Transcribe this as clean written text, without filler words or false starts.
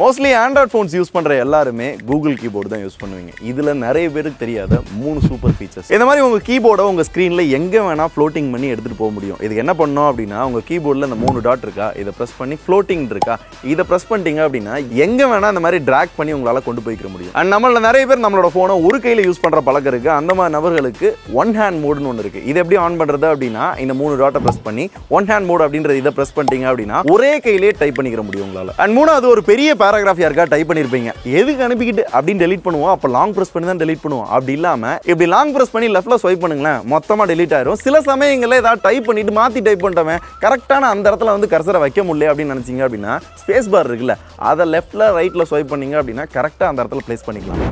Mostly Android phones use பண்ற எல்லாருமே Google keyboard தான் யூஸ் பண்ணுவீங்க. இதுல நிறைய பேருக்கு தெரியாத 3 சூப்பர் ஃபீச்சர்ஸ். இந்த மாதிரி உங்க கீபோர்டை உங்க ஸ்கிரீன்ல எங்க வேணா ஃப்ளோட்டிங் பண்ணி எடுத்துட்டு போக முடியும். இதுக்கு என்ன பண்ணணும் அப்படின்னா உங்க கீபோர்டில் இந்த 3 டாட் இருக்கா, இதை ப்ரெஸ் பண்ணி ஃப்ளோட்டிங் இருக்கா, இதை ப்ரெஸ் பண்ணிட்டீங்க அப்படின்னா எங்க வேணா இந்த மாதிரி டிராக் பண்ணி உங்களால கொண்டு போய்க்க முடியும். அண்ட் நம்மள நிறைய பேர் நம்மளோட போனை ஒரு கையில யூஸ் பண்ற பழக்கம் இருக்கு. அந்த மாதிரி நபர்களுக்கு ஒன் ஹேண்ட் மோடுன்னு ஒன்று இருக்கு. இது எப்படி ஆன் பண்றது அப்படின்னா இந்த 3 டாட்டை ப்ரெஸ் பண்ணி ஒன் ஹேண்ட் மோட் அப்படின்றது இதை ப்ரெஸ் பண்ணிட்டீங்க அப்படின்னா ஒரே கையிலே டைப் பண்ணிக்கிற முடியும் உங்களால. அண்ட் மூணாவது ஒரு பெரிய பேராகிராஃப் யாருக்கா டைப் பண்ணிருப்பீங்க, எதுக்கு அனுப்பிக்கிட்டு அப்படின்னு டெலீட் பண்ணுவோம். அப்ப லாங் பிரஸ் பண்ணி தான் டெலீட் பண்ணுவோம். அப்படி இல்லாம இப்படி லாங் பிரஸ் பண்ணி லெஃப்ட்ல ஸ்வைப் பண்ணுங்களேன், மொத்தமா டெலீட் ஆயிரும். சில சமயங்கள்ல ஏதாவது டைப் பண்ணிட்டு மாத்தி டைப் பண்ணிட்டோமே, கரெக்டான அந்த இடத்துல வந்து கர்சரை வைக்க முடியல அப்படின்னு நினைச்சீங்க அப்படின்னா ஸ்பேஸ் பார் இருக்குல்ல, அதை லெஃப்ட்ல ரைட்ல ஸ்வைப் பண்ணீங்க அப்படின்னா கரெக்டா அந்த இடத்துல பிளேஸ் பண்ணிக்கலாம்.